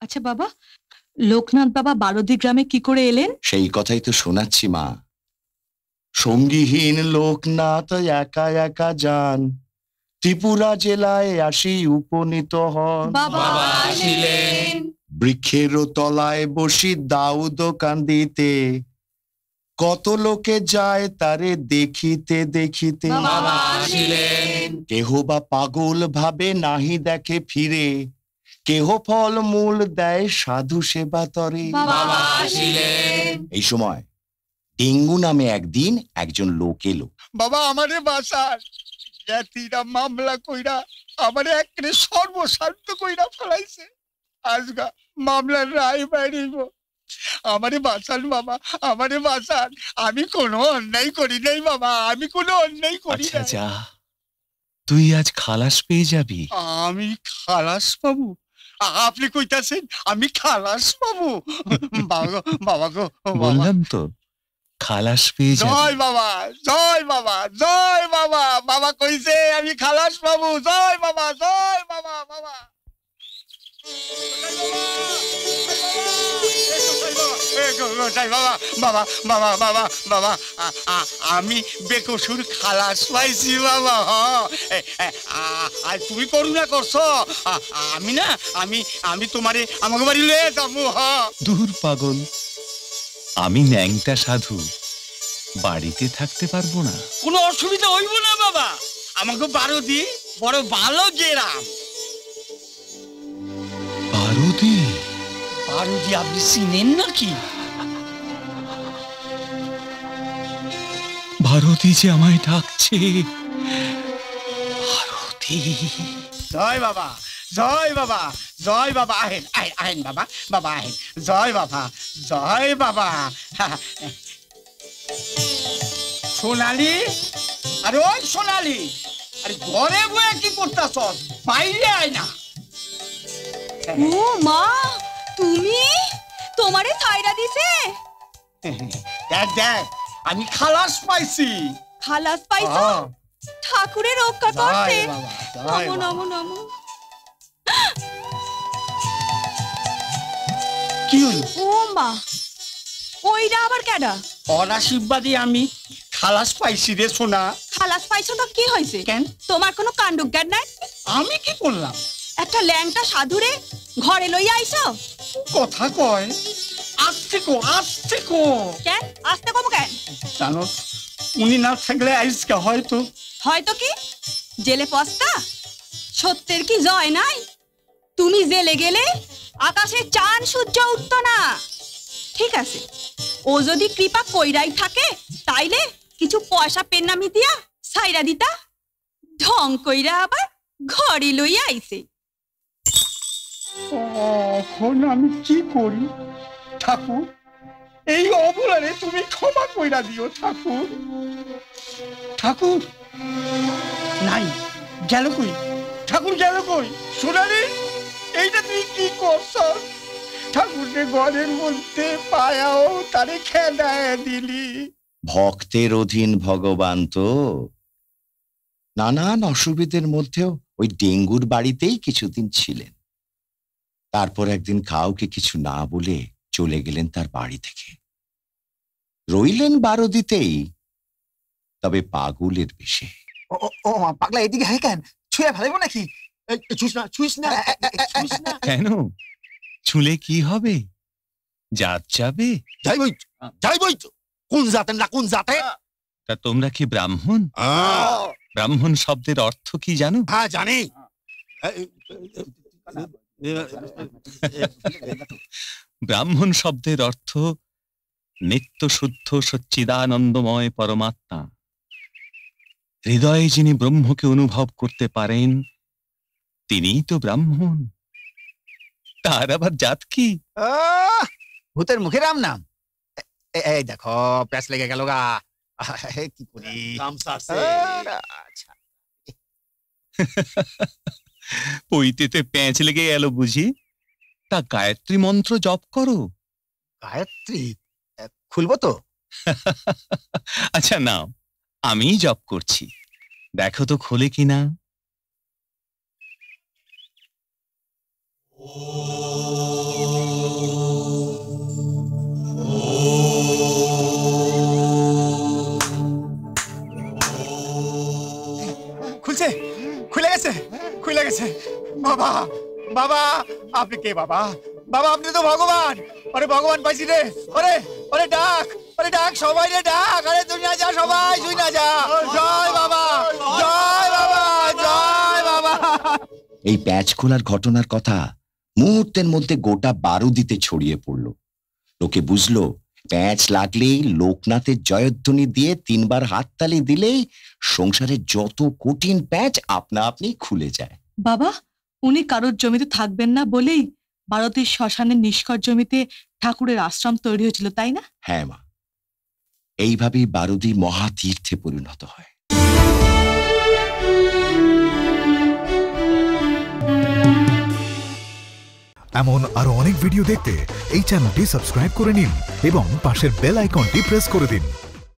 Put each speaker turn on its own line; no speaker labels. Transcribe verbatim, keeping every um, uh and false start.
আচ্ছা বাবা, লোকনাথ বাবা বারোদি গ্রামে কি করে এলেন?
সেই কথাই তো শোনাচ্ছি মা। সঙ্গীহীন লোকনাথ একা একা যান, ত্রিপুরা জেলায় আসি উপনীত হন।
বাবা আসিলেন
বৃক্ষের তলায় বসি দাউ দোকান দিতে, কত লোকে যায় তারে দেখিতে দেখিতে।
বাবা আসিলেন
কেহ বা পাগল ভাবে নাহি দেখে ফিরে, কেহ ফল মূল দেয় সাধু সেবা তরে।
বাবা আসিলেন
এই সময় ডেঙ্গু নামে একদিন একজন লোক এলো।
বাবা আমারে বাসার জাতিরা মামলা কইরা আমারে একরে সর্বশান্ত কইরা ফেলাইছে। আজগা মামলার রায় বাইরিব, আমারে বাঁচান বাবা, আমারে বাঁচান। আমি কোনো অন্যায় করি নাই বাবা, আমি কোনো অন্যায় করি
আচ্ছা
নাই।
যা, তুই আজ খালাস পেয়ে যাবি।
আমি খালাস পাবো? আপনি কইতাছেন আমি খালাস পাবো? বাবা গো, বাবা গো, বাবা।
বললাম তো খালাস পেয়ে যাবি।
জয় বাবা, জয় বাবা, জয় বাবা। বাবা কইছে আমি খালাস পাবো। জয় বাবা, জয় বাবা। বাবা বাবা, বাবা, বাবা, বাবা, আমি বেকসুর খালাস পাইছি বাবা। আর তুমি করুণা করছো, আমি না, আমি আমি তোমারে আমাকে বাড়ি লয়ে যাবো।
দূর পাগল, আমি ন্যাংটা সাধু, বাড়িতে থাকতে পারবো না।
কোনো অসুবিধা হইব না বাবা, আমাকে বারোদি বড় ভালো গেরাম।
বারোদি?
বারোদি আপনি চিনেন নাকি?
ভারতী যে আমায় ডাকছে। ভারতী।
জয় বাবা, জয় বাবা, জয় বাবা। আহেন আহেন আহেন বাবা, বাবা আহেন। জয় বাবা, জয় বাবা। সোনালি, আরে ওই সোনালি, আরে ঘরে বয়ে কি করতেছ? বাইরে আয় না।
ও মা, তুমি? তোমারে ছাইরা দিছে?
দেখ দেখ, আমি খালাস পাইছি।
খালাস পাইছো? ঠাকুরের রক্ষা করতে। নমো নমো নমো।
কি হইল?
ও মা, ওইটা আবার কেডা?
অনাশীর্বাদী আমি খালাস পাইছি রে সোনা।
খালাস পাইছো তো কি হয়েছে?
কেন?
তোমার কোনো কাণ্ডজ্ঞান নাই?
আমি কি করলাম?
একটা ল্যাংটা সাধুরে ঘরে লইয়া আইছো?
কথা কয় আসছে কো, আসছে কো।
কেন আসতে কম কেন?
জানো, উনি না থাকলে আজকে হয়তো
হয়তো কি জেলে পস্তা? সত্যের কি জয় নাই? তুমি জেলে গেলে আকাশে চাঁদ সূর্য উঠতো না। ঠিক আছে, ও যদি কৃপা কইরাই থাকে তাইলে কিছু পয়সা পেন্নামি দিয়া সাইরা দিতা। ঢং কইরা আবার ঘরে লইয়া আইছে।
এখন আমি কি করি ঠাকুর? এই অবলারে তুমি ক্ষমা কইরা দিও ঠাকুর। ঠাকুর নাই, গেল কই? ঠাকুর গেল কই? সোনালি, এইটা তুই কি করছ? ঠাকুরকে ঘরের মধ্যে পায়াও তারে খেদায় দিলি।
ভক্তের অধীন ভগবান তো। নানান অসুবিধের মধ্যেও ওই ডেঙ্গুর বাড়িতেই কিছুদিন ছিলেন। তারপর একদিন কাউকে কিছু না বলে চলে গেলেন তার বাড়ি থেকে। রইলেন বারোদিতেই, তবে পাগলের বেশে।
ও ও মা, পাগলা এদিকে হয় কেন? ছুঁয়ে ফেলাইব নাকি? ছুঁস না, ছুঁস না, ছুঁস না।
কেন? ছুলে কি হবে? জাত যাবে?
যাই বই, যাই বই। কোন জাতের না কোন জাতে?
তা তোমরা কি ব্রাহ্মণ? ব্রাহ্মণ শব্দের অর্থ কি জানো?
হ্যাঁ জানি।
ব্রাহ্মণ শব্দের অর্থ নিত্য শুদ্ধ সচ্চিদানন্দময় পরমাত্মা। হৃদয়ে যিনি ব্রহ্মকে অনুভব করতে পারেন তিনিই তো ব্রাহ্মণ। তার আবার জাত কি?
ভূতের মুখে রাম নাম। এই দেখো প্যাস লেগে গেল গা। কি করি?
পইতেতে প্যাঁচ লেগে গেল বুঝি? তা গায়ত্রী মন্ত্র জপ করো।
গায়ত্রী খুলবো তো?
আচ্ছা নাও, আমি জপ করছি, দেখো তো খোলে কিনা। ও
বাবা আপনি কে বাবা? বাবা আপনি তো ভগবান। আরে ভগবান পাইছি রে। আরে আরে ডাক, আরে ডাক সবাই রে ডাক। আরে তুই না যা, সবাই তুই না যা। জয় বাবা, জয় বাবা, জয় বাবা।
এই প্যাচ খোলার ঘটনার কথা মুহূর্তের মধ্যে গোটা বারুদিতে ছড়িয়ে পড়ল। লোকে বুঝলো প্যাচ লাগলেই লোকনাথের জয়ধ্বনি দিয়ে তিনবার হাততালি দিলেই সংসারের যত কঠিন প্যাচ আপনা আপনি খুলে যায়।
বাবা, উনি কারোর জমিতে থাকবেন না বলেই ভারতের শ্মশানের নিষ্কর জমিতে ঠাকুরের আশ্রম তৈরি হয়েছিল, তাই না?
হ্যাঁ মা, এইভাবেই বারুদি মহাতীর্থে পরিণত হয়।
এমন আরো অনেক ভিডিও দেখতে এই চ্যানেলটি সাবস্ক্রাইব করে নিন এবং পাশের বেল আইকনটি প্রেস করে দিন।